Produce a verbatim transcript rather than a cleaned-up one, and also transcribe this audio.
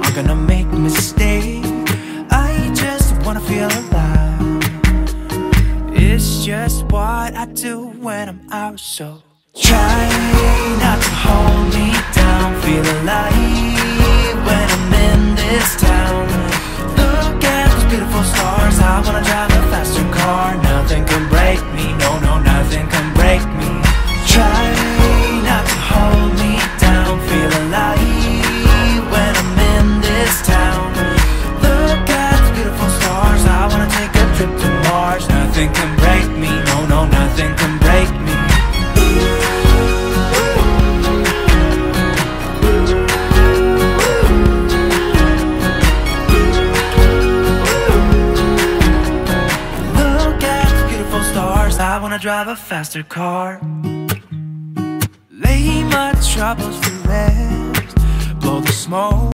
never gonna make a mistake. I just wanna feel alive. It's just what I do when I'm out, so try not to hold me down. Feel alive when I'm in this town. Look at those beautiful stars. I wanna drive a faster car. Nothing can break me, no, no, nothing can break me. Try not to hold me down. Feel alive when I'm in this town. Look at those beautiful stars. I wanna take a trip to Mars. Nothing can break me, no, no, nothing can break me. I wanna drive a faster car. Lay my troubles to rest. Blow the smoke